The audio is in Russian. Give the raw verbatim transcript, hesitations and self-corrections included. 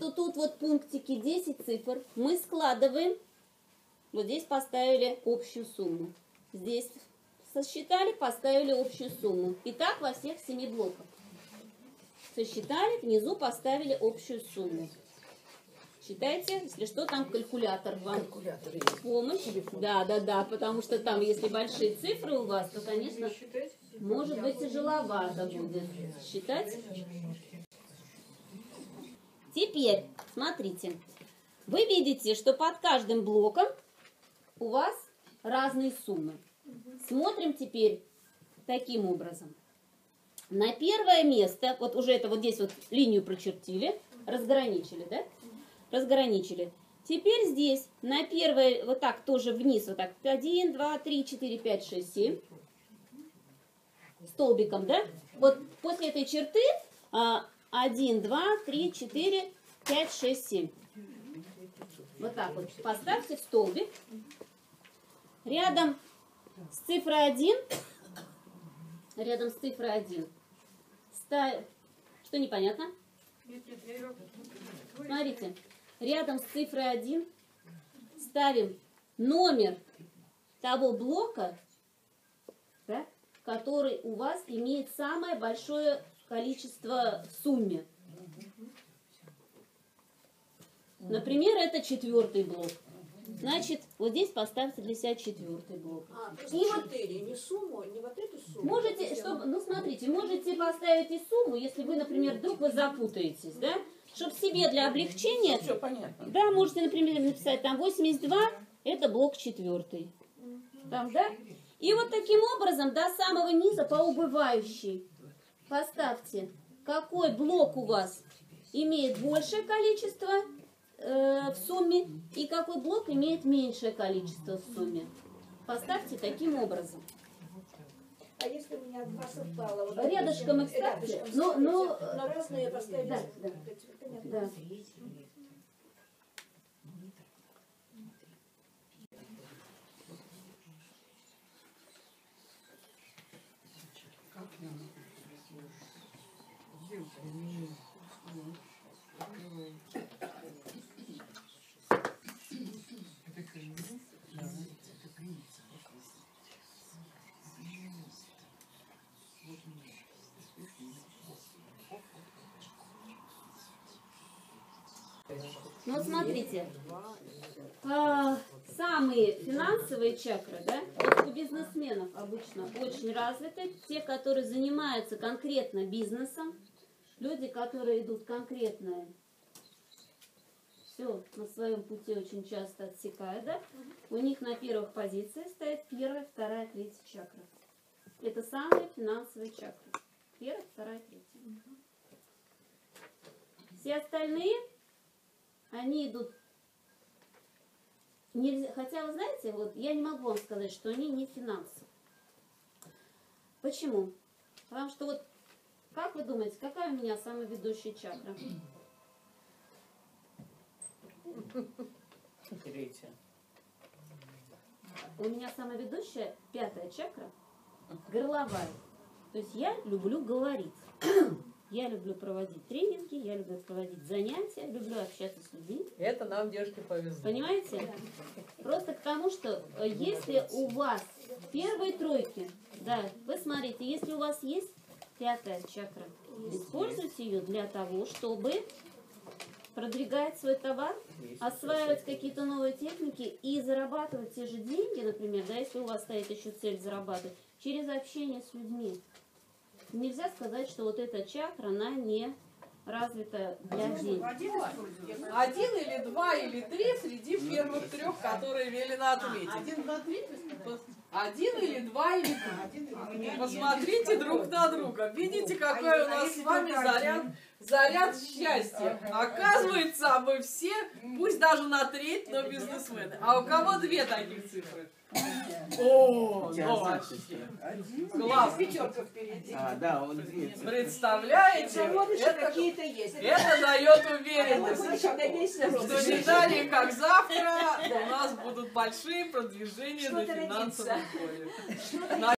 что тут вот пунктики десять цифр мы складываем. Вот здесь поставили общую сумму. Здесь сосчитали, поставили общую сумму. И так во всех семи блоках. Сосчитали, внизу поставили общую сумму. Считайте, если что, там калькулятор вам калькулятор в помощь. Да, да, да, потому что там, если большие цифры у вас, то, конечно, может быть тяжеловато будет считать. Теперь, смотрите, вы видите, что под каждым блоком у вас разные суммы. Смотрим теперь таким образом. На первое место, вот уже это вот здесь вот линию прочертили, разграничили, да? Разграничили. Теперь здесь на первое, вот так тоже вниз, вот так, один, два, три, четыре, пять, шесть, семь. Столбиком, да? Вот после этой черты один, два, три, четыре, пять, шесть, семь. Вот так вот поставьте в столбик. Рядом с цифрой один, рядом с цифрой один, ставь, что непонятно? Смотрите, рядом с цифрой один ставим номер того блока, да, который у вас имеет самое большое количество в сумме. Например, это четвертый блок. Значит, вот здесь поставьте для себя четвертый блок. А, то есть и четыре, вот, не сумму, не вот эту сумму. Можете, чтобы, ну смотрите, можете поставить и сумму, если вы, например, вдруг вы запутаетесь, да? Чтобы себе для облегчения, все понятно. Да, можете, например, написать там восемьдесят два, это блок четвертый. Там, да? И вот таким образом до самого низа по убывающей поставьте, какой блок у вас имеет большее количество э, в сумме и какой блок имеет меньшее количество в сумме. Поставьте таким образом. А если у меня два совпало? Вот рядышком их ставьте, но, но, но разные поставить. Да, да, да. Ну вот смотрите, а, самые финансовые чакры, да, вот у бизнесменов обычно очень развиты, те, которые занимаются конкретно бизнесом, люди, которые идут конкретно, все на своем пути очень часто отсекают, да, у них на первых позициях стоит первая, вторая, третья чакра. Это самые финансовые чакры. Первая, вторая, третья. Все остальные, они идут, нельзя, хотя вы знаете, вот я не могу вам сказать, что они не финансовые. Почему? Потому что вот, как вы думаете, какая у меня самая ведущая чакра? Третья. У меня самая ведущая пятая чакра, горловая. То есть я люблю говорить. Я люблю проводить тренинги, я люблю проводить занятия, люблю общаться с людьми. Это нам, девушке, повезло. Понимаете? Просто к тому, что если у вас первые тройки, да, вы смотрите, если у вас есть пятая чакра, используйте ее для того, чтобы продвигать свой товар, осваивать какие-то новые техники и зарабатывать те же деньги, например, да, если у вас стоит еще цель зарабатывать, через общение с людьми. Нельзя сказать, что вот эта чакра, она не развита для денег. Один или два или три среди первых трех, которые велено отметить. Один, два, три? Один или два или три. Посмотрите друг на друга. Видите, какой у нас с вами заряд, заряд счастья. Оказывается, мы все, пусть даже на треть, но бизнесмены. А у кого две таких цифры? О, ну вообще. Класс. Пятерка впереди. А, да, он две. Представляете? Зародыши какие-то есть. Это дает уверенность, Что что не далее, как завтра, у нас будут большие продвижения на Что-то финансовом родится. поле.